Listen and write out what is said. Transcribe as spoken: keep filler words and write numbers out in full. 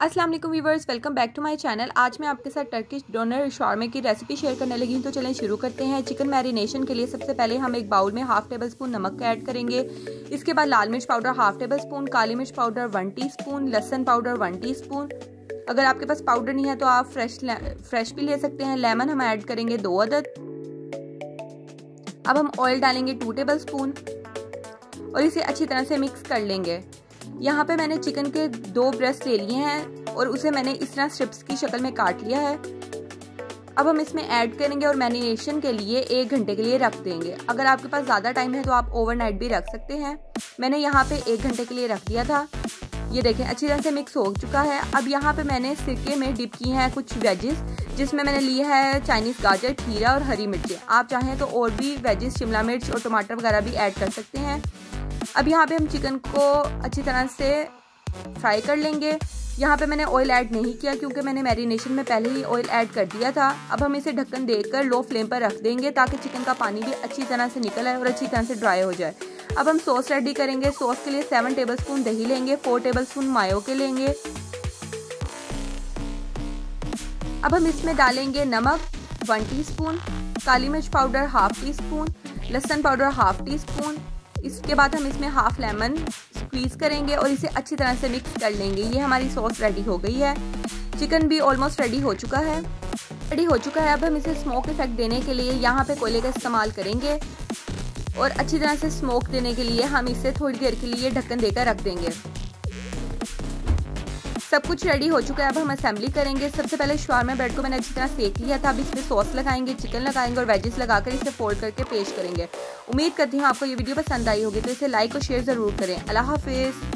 अस्सलाम वालेकुम viewers, welcome back to my channel. आज मैं आपके साथ टर्किश डोनर शॉर्मे की रेसिपी शेयर करने लगी हूँ। तो चलें शुरू करते हैं। चिकन मैरिनेशन के लिए सबसे पहले हम एक बाउल में हाफ टेबल स्पून नमक का ऐड करेंगे। इसके बाद लाल मिर्च पाउडर हाफ टेबल स्पून, काली मिर्च पाउडर वन टीस्पून, लहसुन पाउडर वन टीस्पून। अगर आपके पास पाउडर नहीं है तो आप फ्रेश फ्रेश भी ले सकते हैं। लेमन हम ऐड करेंगे दो अदद। अब हम ऑयल डालेंगे टू टेबल स्पून और इसे अच्छी तरह से मिक्स कर लेंगे। यहाँ पे मैंने चिकन के दो ब्रेस्ट ले लिए हैं और उसे मैंने इस तरह स्ट्रिप्स की शक्ल में काट लिया है। अब हम इसमें ऐड करेंगे और मैरिनेशन के लिए एक घंटे के लिए रख देंगे। अगर आपके पास ज़्यादा टाइम है तो आप ओवरनाइट भी रख सकते हैं। मैंने यहाँ पे एक घंटे के लिए रख दिया था। ये देखें अच्छी तरह से मिक्स हो चुका है। अब यहाँ पे मैंने सिरके में डिप की हैं कुछ वेजेस, जिसमें मैंने लिया है चाइनीज़ गाजर, खीरा और हरी मिर्चें। आप चाहें तो और भी वेजेस शिमला मिर्च और टमाटर वगैरह भी ऐड कर सकते हैं। अब यहाँ पे हम चिकन को अच्छी तरह से फ्राई कर लेंगे। यहाँ पे मैंने ऑयल ऐड नहीं किया क्योंकि मैंने मैरिनेशन में पहले ही ऑयल ऐड कर दिया था। अब हम इसे ढक्कन देकर लो फ्लेम पर रख देंगे ताकि चिकन का पानी भी अच्छी तरह से निकल आए और अच्छी तरह से ड्राई हो जाए। अब हम सॉस रेडी करेंगे। सॉस के लिए सेवन टेबल स्पून दही लेंगे, फोर टेबल स्पून मायो के लेंगे। अब हम इसमें डालेंगे नमक वन टीस्पून, काली मिर्च पाउडर हाफ टी स्पून, लहसुन पाउडर हाफ टी स्पून। इसके बाद हम इसमें हाफ लेमन स्क्वीज़ करेंगे और इसे अच्छी तरह से मिक्स कर लेंगे। ये हमारी सॉस रेडी हो गई है। चिकन भी ऑलमोस्ट रेडी हो चुका है रेडी हो चुका है। अब हम इसे स्मोक इफेक्ट देने के लिए यहाँ पे कोयले का इस्तेमाल करेंगे और अच्छी तरह से स्मोक देने के लिए हम इसे थोड़ी देर के लिए ढक्कन देकर रख देंगे। सब कुछ रेडी हो चुका है। अब हम असेंबली करेंगे। सबसे पहले शवारमा ब्रेड को मैंने अच्छी तरह सेक लिया था। अब इसमें सॉस लगाएंगे, चिकन लगाएंगे और वेजेस लगाकर इसे फोल्ड करके पेश करेंगे। उम्मीद करती हूँ आपको ये वीडियो पसंद आई होगी, तो इसे लाइक और शेयर ज़रूर करें। अल्लाह हाफिज़।